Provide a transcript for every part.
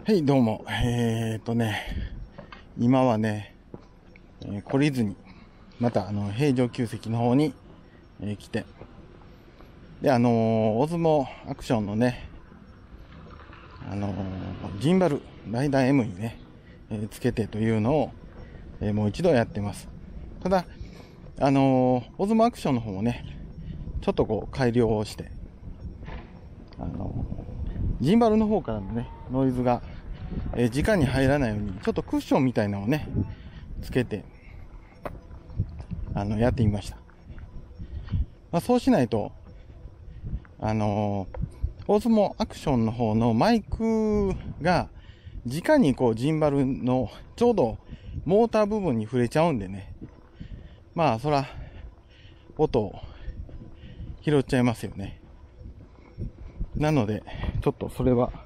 はい、どうも。今はね、懲りずに、また、平城宮跡の方に、来て、で、大相撲アクションのね、ジンバル、ライダー M にね、つけてというのを、もう一度やってます。ただ、大相撲アクションの方もね、ちょっとこう、改良をして、ジンバルの方からのね、ノイズが、直に入らないように、ちょっとクッションみたいなのをね、つけて、やってみました。まあ、そうしないと、大相撲アクションの方のマイクが、直にこう、ジンバルの、ちょうど、モーター部分に触れちゃうんでね。まあ、そら、音を拾っちゃいますよね。なので、ちょっとそれは、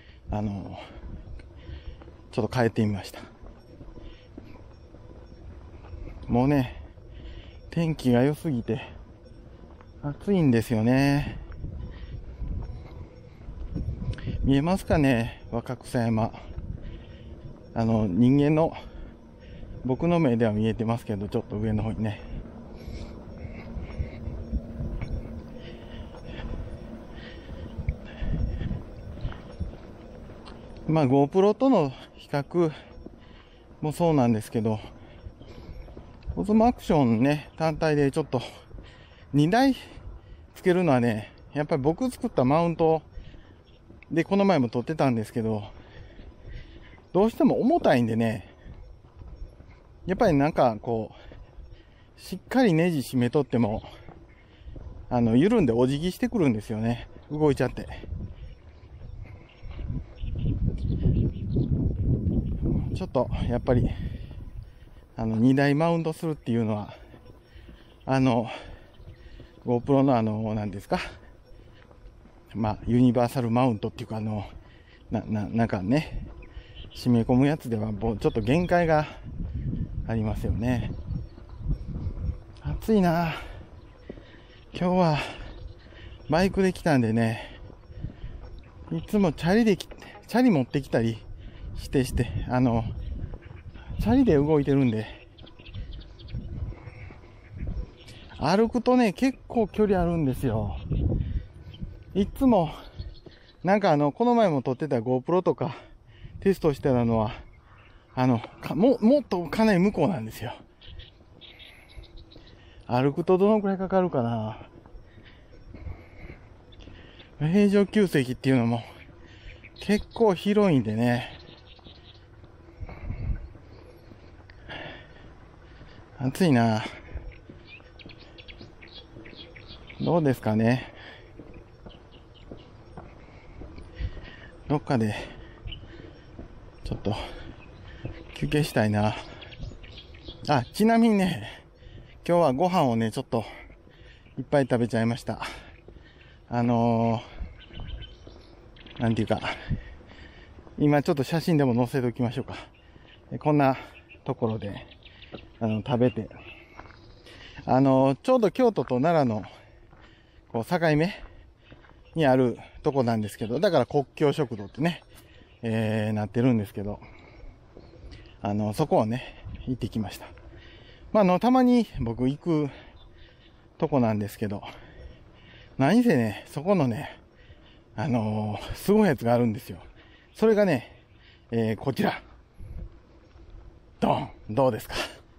ちょっと変えてみました。もうね、天気が良すぎて、暑いんですよね。見えますかね、若草山。人間の、僕の目では見えてますけど、ちょっと上の方にね。まあ GoPro との比較もそうなんですけど、オズモアクションね、単体でちょっと2台つけるのはね、やっぱり僕作ったマウントでこの前も撮ってたんですけど、どうしても重たいんでね、やっぱりなんかこう、しっかりネジ締めとっても、緩んでお辞儀してくるんですよね。動いちゃって。ちょっと、やっぱり、2台マウントするっていうのは、GoPro の何ですか。まあ、ユニバーサルマウントっていうか、なんかね、締め込むやつでは、ちょっと限界がありますよね。暑いな。今日は、バイクで来たんでね、いつもチャリ持ってきたりして、チャリで動いてるんで、歩くとね、結構距離あるんですよ。いつも、なんかこの前も撮ってた GoPro とかテストしてたのは、もっとかなり向こうなんですよ。歩くとどのくらいかかるかな。平城宮跡っていうのも結構広いんでね。暑いな。どうですかね。どっかでちょっと休憩したいな。あ、ちなみにね、今日はご飯をね、ちょっといっぱい食べちゃいました。なんていうか、今ちょっと写真でも載せておきましょうか。こんなところで、食べて。ちょうど京都と奈良の、こう、境目にあるとこなんですけど、だから国境食堂ってね、なってるんですけど、そこをね、行ってきました。まあ、たまに僕行くとこなんですけど、何せね、そこのね、すごいやつがあるんですよ。それがね、こちら。ドン！どうですか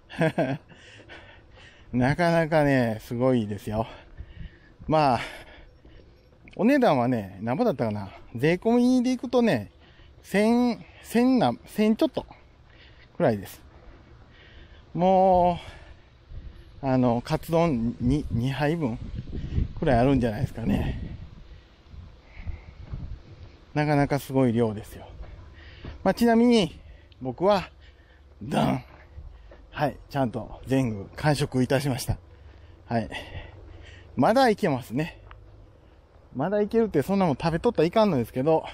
なかなかね、すごいですよ。まあ、お値段はね、何ぼだったかな。税込みで行くとね、1000ちょっとくらいです。もう、カツ丼2杯分くらいあるんじゃないですかね。なかなかすごい量ですよ。まあ、ちなみに、僕は、ダン。はい、ちゃんと全部完食いたしました。はい。まだいけますね。まだいけるってそんなもん食べとったらいかんのですけど、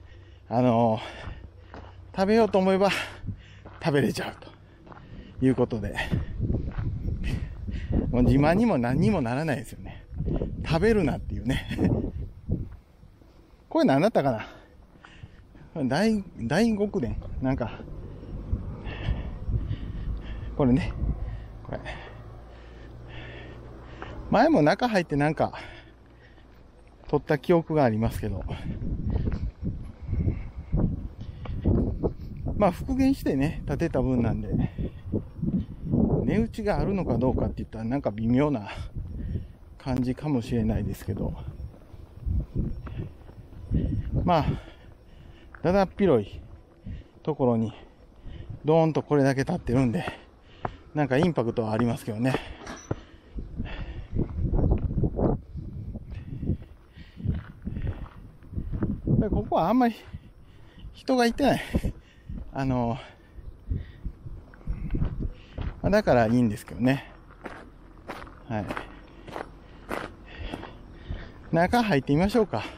食べようと思えば食べれちゃうということで、もう自慢にも何にもならないですよね。食べるなっていうね。これ何だったかな。 大極殿。なんか、これね。これ。前も中入ってなんか、撮った記憶がありますけど。まあ復元してね、建てた分なんで、値打ちがあるのかどうかって言ったらなんか微妙な感じかもしれないですけど、まあ、だだっ広いところにドーンとこれだけ建ってるんで、なんかインパクトはありますけどね。ここはあんまり人がいてない。だからいいんですけどね。はい。中入ってみましょうか。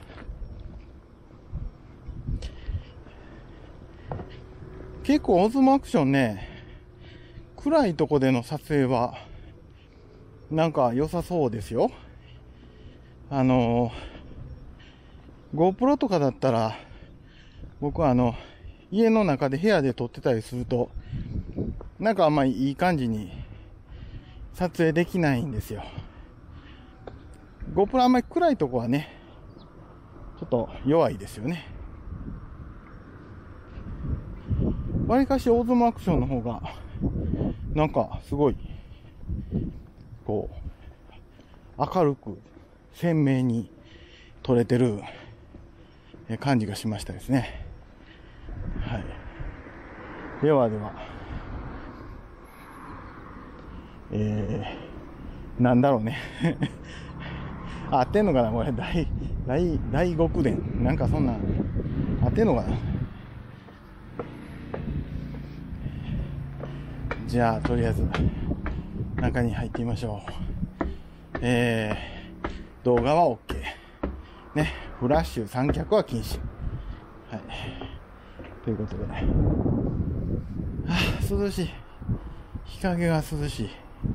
結構オズモアクションね、暗いとこでの撮影は、なんか良さそうですよ。GoPro とかだったら、僕は家の中で部屋で撮ってたりすると、なんかあんまりいい感じに撮影できないんですよ。GoPro あんまり暗いとこはね、ちょっと弱いですよね。わりかしオズモアクションの方が、なんかすごい、こう、明るく鮮明に撮れてる感じがしましたですね。はい。では、なんだろうね。合ってんのかなこれ、大極殿。なんかそんな、合ってんのかな。じゃあ、とりあえず、中に入ってみましょう。動画は OK。ね、フラッシュ、三脚は禁止。はい。ということで。涼しい。日陰が涼しい。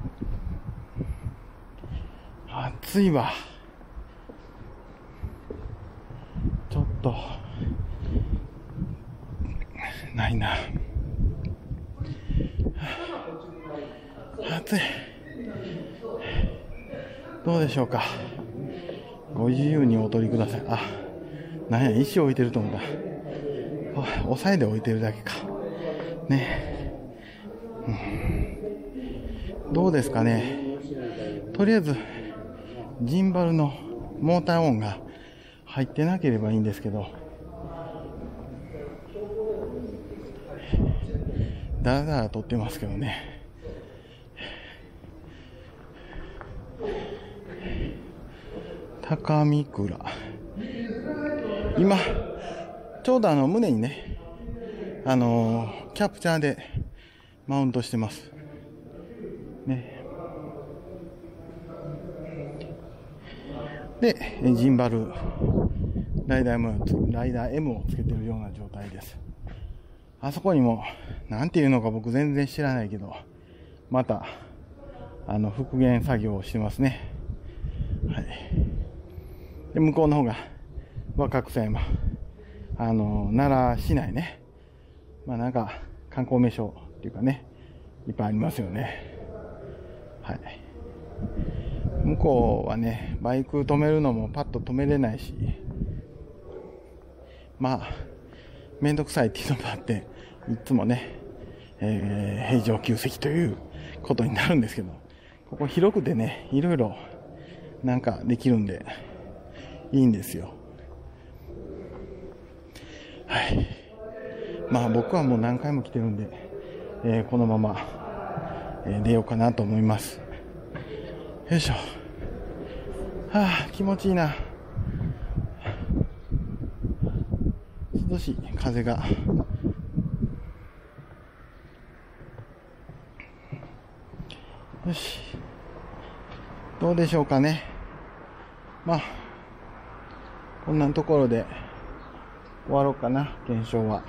暑いわ。ちょっと、ないな。暑い。どうでしょうか。ご自由にお取りください。なんや、石置いてると思った。押さえで置いてるだけか。ね。どうですかね。とりあえず、ジンバルのモーター音が入ってなければいいんですけど、だらだら撮ってますけどね。高見倉。今、ちょうど胸にね、キャプチャーでマウントしてます。ね。で、ジンバル、ライダー M をつけてるような状態です。あそこにも、なんていうのか僕全然知らないけど、また、復元作業をしてますね。はい。で、向こうの方が、若草山。奈良市内ね。まあなんか、観光名所っていうかね、いっぱいありますよね。はい。向こうはね、バイク止めるのもパッと止めれないし、まあ、めんどくさいっていうのもあって、いつもね、平常休席ということになるんですけど、ここ広くてね、いろいろなんかできるんで、いいんですよ。はい。まあ僕はもう何回も来てるんで、このまま、出ようかなと思います。よいしょ。気持ちいいな。涼しい風が。よし。どうでしょうかね。まあ、こんなところで終わろうかな、検証は。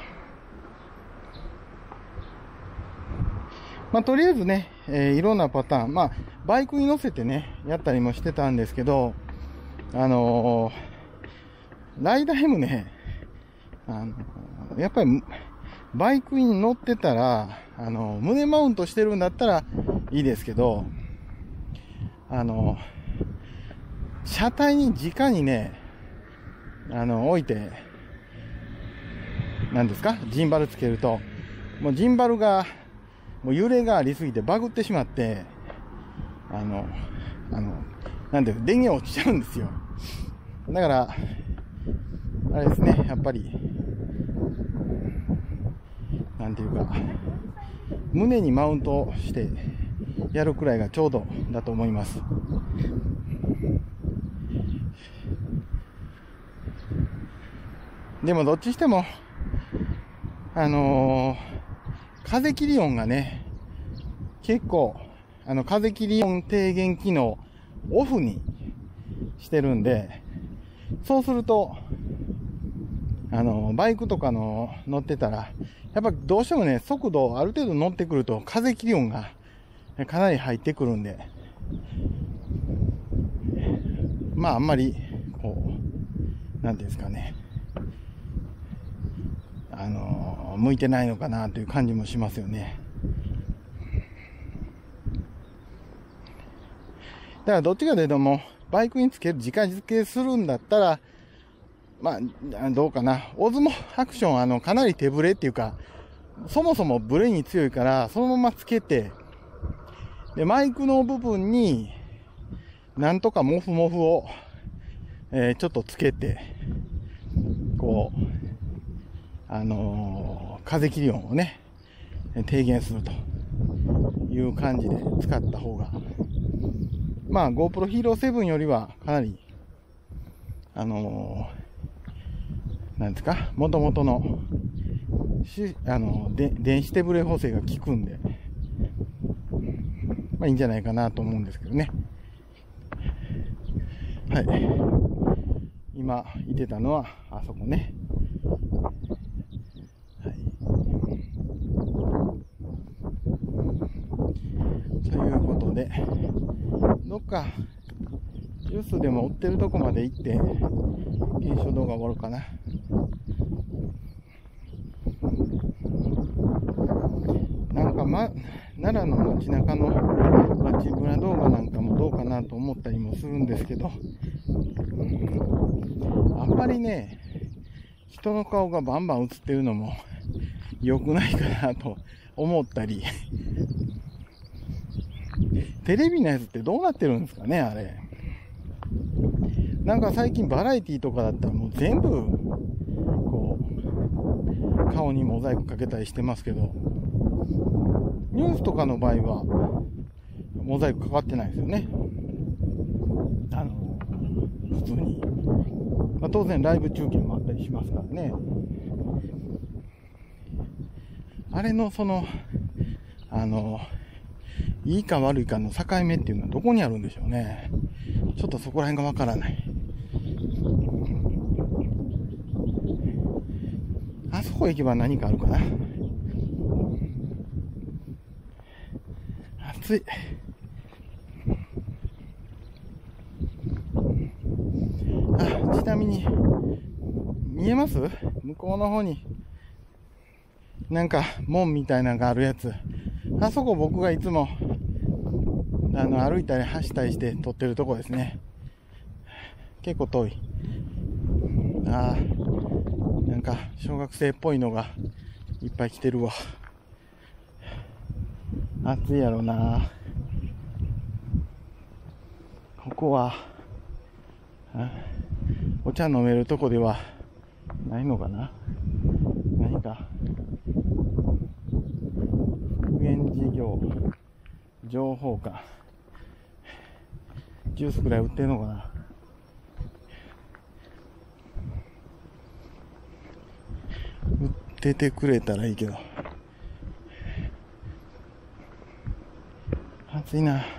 まあ、とりあえずね、いろんなパターン、まあ、バイクに乗せてね、やったりもしてたんですけど、ライダー M ね、 やっぱり、バイクに乗ってたら、胸マウントしてるんだったらいいですけど、車体に直にね、置いて、何ですか、ジンバルつけると、もうジンバルが、もう揺れがありすぎてバグってしまって、なんで、電源落ちちゃうんですよ。だから、あれですね、やっぱり、なんていうか、胸にマウントしてやるくらいがちょうどだと思います。でもどっちしても、風切り音がね、結構、風切り音低減機能オフにしてるんで、そうすると、バイクとか乗ってたら、やっぱどうしてもね、速度ある程度乗ってくると風切り音がかなり入ってくるんで、まああんまり、こう、なんていうんですかね、向いてないのかなという感じもしますよね。だからどっちかというともう、バイクにつける、直付けするんだったら、まあ、どうかな。オズモアクション、かなり手ブレっていうか、そもそもブレに強いから、そのままつけて、で、マイクの部分に、なんとかモフモフを、ちょっとつけて、こう、風切り音をね、低減するという感じで使った方が、まあ GoPro Hero 7よりはかなり、なんですか、元々の、電子手ブレ補正が効くんで、まあいいんじゃないかなと思うんですけどね。はい。今、いてたのは、あそこね。はい。ということで、どっか、ジュースでも売ってるとこまで行って、検証動画終わるかな。なんか奈良の街中の街ブラ動画なんかもどうかなと思ったりもするんですけど、あんまりね、人の顔がバンバン映ってるのも良くないかなと思ったり、テレビのやつってどうなってるんですかね、あれ。なんか最近バラエティとかだったらもう全部、こう、顔にモザイクかけたりしてますけど、ニュースとかの場合は、モザイクかかってないですよね。普通に。まあ、当然ライブ中継もあったりしますからね。あれのいいか悪いかの境目っていうのはどこにあるんでしょうね。ちょっとそこら辺がわからない。あそこ行けば何かあるかな。暑い。ちなみに、見えます？向こうの方に、なんか、門みたいなのがあるやつ。あそこ僕がいつも、歩いたり走ったりして撮ってるとこですね。結構遠い。なんか、小学生っぽいのがいっぱい来てるわ。暑いやろな。ここは、お茶飲めるとこではないのかな。何か復元事業情報館、ジュースくらい売ってるのかな。売っててくれたらいいけど、暑いな。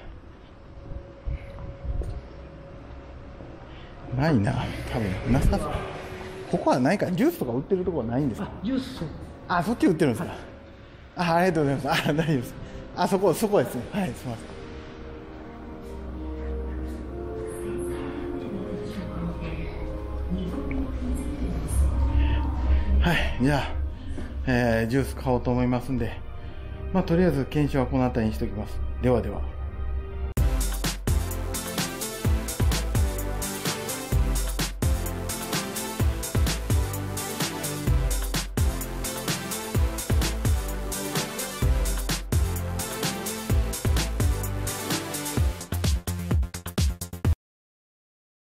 ないな、多分なさそう。ここはないか、ジュースとか売ってるところはないんですか？ ジュース。 そっち売ってるんですか？ありがとうございます。大丈夫です。そこですね。はい、すみません。はじゃあ、ジュース買おうと思いますんで、まあ、とりあえず検証はこの辺りにしておきます。ではでは。